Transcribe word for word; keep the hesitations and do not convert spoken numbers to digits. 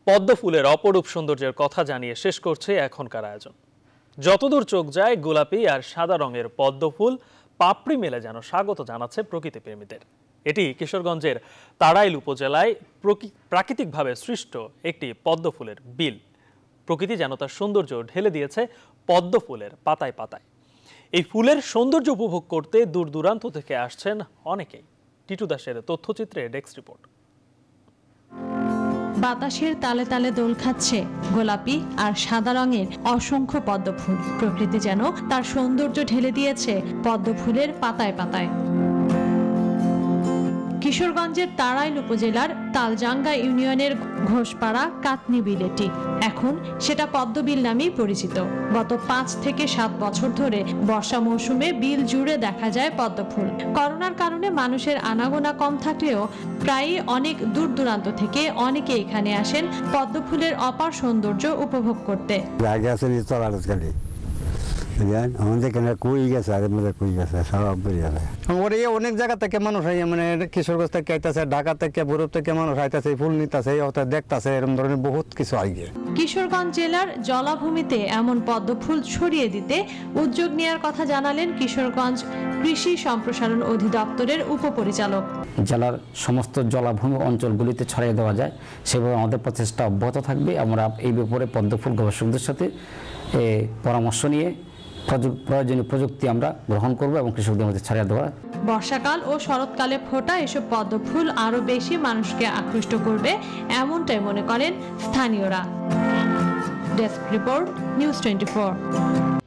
পদ্ম ফুলের অপরূপ সৌন্দর্যের কথা জানিয়ে শেষ করছে এখনকার আয়োজন। যতদূর চোখ যায় গোলাপি আর সাদা রঙের পদ্ম ফুল পাপড়ি মেলে যেন স্বাগত জানাচ্ছে প্রকৃতি প্রেমীদের। এটি কিশোরগঞ্জের তাড়াইল উপজেলায় প্রাকৃতিকভাবে সৃষ্ট একটি পদ্ম ফুলের বিল। প্রকৃতি যেন তার সৌন্দর্য ঢেলে দিয়েছে পদ্ম ফুলের পাতায় পাতায়। এই ফুলের সৌন্দর্য উপভোগ করতে দূর দূরান্ত থেকে আসছেন অনেকেই। টিটু দাসের তথ্যচিত্রে ডেস্ক রিপোর্ট। বাতাসের তালে তালে দোল খাচ্ছে গোলাপি আর সাদা রঙের অসংখ্য পদ্ম ফুল। প্রকৃতি যেন তার সৌন্দর্য ঢেলে দিয়েছে পদ্ম ফুলের পাতায় পাতায়। কিশোরগঞ্জের তাড়াইল উপজেলার তালজাঙ্গা ইউনিয়নের ঘোষপাড়া কাতনি বিলেটি এখন সেটা পদ্মবিল নামেই পরিচিত। গত পাঁচ থেকে সাত বছর ধরে বর্ষা মৌসুমে বিল জুড়ে দেখা যায় পদ্ম ফুল। করোনার কারণে মানুষের আনাগোনা কম থাকলেও প্রায়ই অনেক দূর দূরান্ত থেকে অনেকে এখানে আসেন পদ্ম ফুলের অপার সৌন্দর্য উপভোগ করতে। অনেক জায়গা থেকে মানুষ মানে কিশোরগঞ্জ থেকে আইতাছে, ঢাকা থেকে, বরফ থেকে মানুষ আইতাছে, ফুল নিতেছে, দেখতেছে, এরকম ধরনের বহুত কিছু আগে। কিশোরগঞ্জ জেলার জলাভূমিতে এমন পদ্ম ফুল ছড়িয়ে দিতে উদ্যোগ নেওয়ার কথা জানালেন কিশোরগঞ্জ কৃষি সম্প্রসারণ অধিদপ্তরের উপপরিচালক। জেলার সমস্ত জলাভূমি অঞ্চলগুলিতে ছড়িয়ে দেওয়া যায় সেভাবে আমাদের প্রচেষ্টা অব্যাহত থাকবে। আমরা এই ব্যাপারে পদ্ম ফুল গবেষকদের সাথে পরামর্শ নিয়ে প্রয়োজনীয় প্রযুক্তি আমরা গ্রহণ করব এবং কৃষকদের মধ্যে ছড়িয়ে দেওয়া। বর্ষাকাল ও শরৎকালে ফোটা এসব পদ্ম ফুল আরো বেশি মানুষকে আকৃষ্ট করবে এমনটাই মনে করেন স্থানীয়রা। Desk report, news twenty four.